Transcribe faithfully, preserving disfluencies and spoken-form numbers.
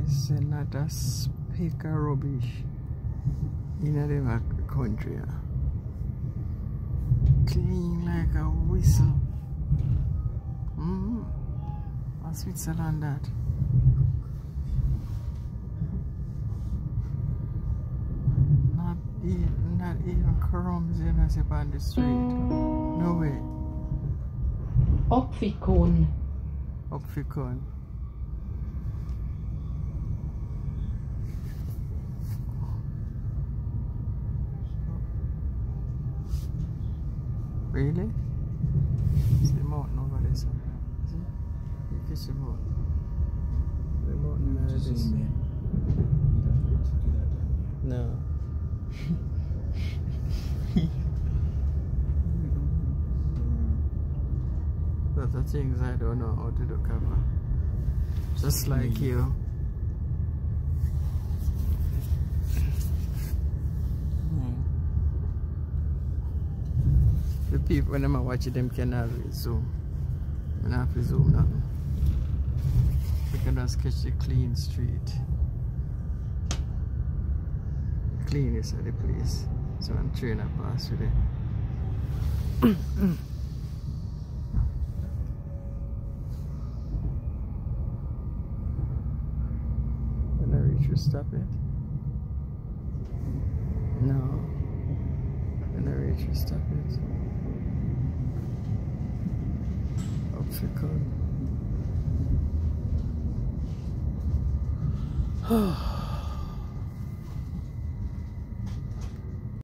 It's not a speak of rubbish in a country. Clean like a whistle. Mm-hmm. A Switzerland that. Not even, not even crumbs in us on the street. No way. Opfikon. Opfikon. Really? It's the mountain over there, sir. See? You fish the mountain. The mountain over there. No. That's the things I don't know how to do cover. Just like you. The people when I'm watching them cannot zoom. I don't have to zoom nothing. We can just catch the clean street. Cleanest of the place. So I'm train I pass with it. When I reach you stop it? No. When I reach you stop it? Opfikon.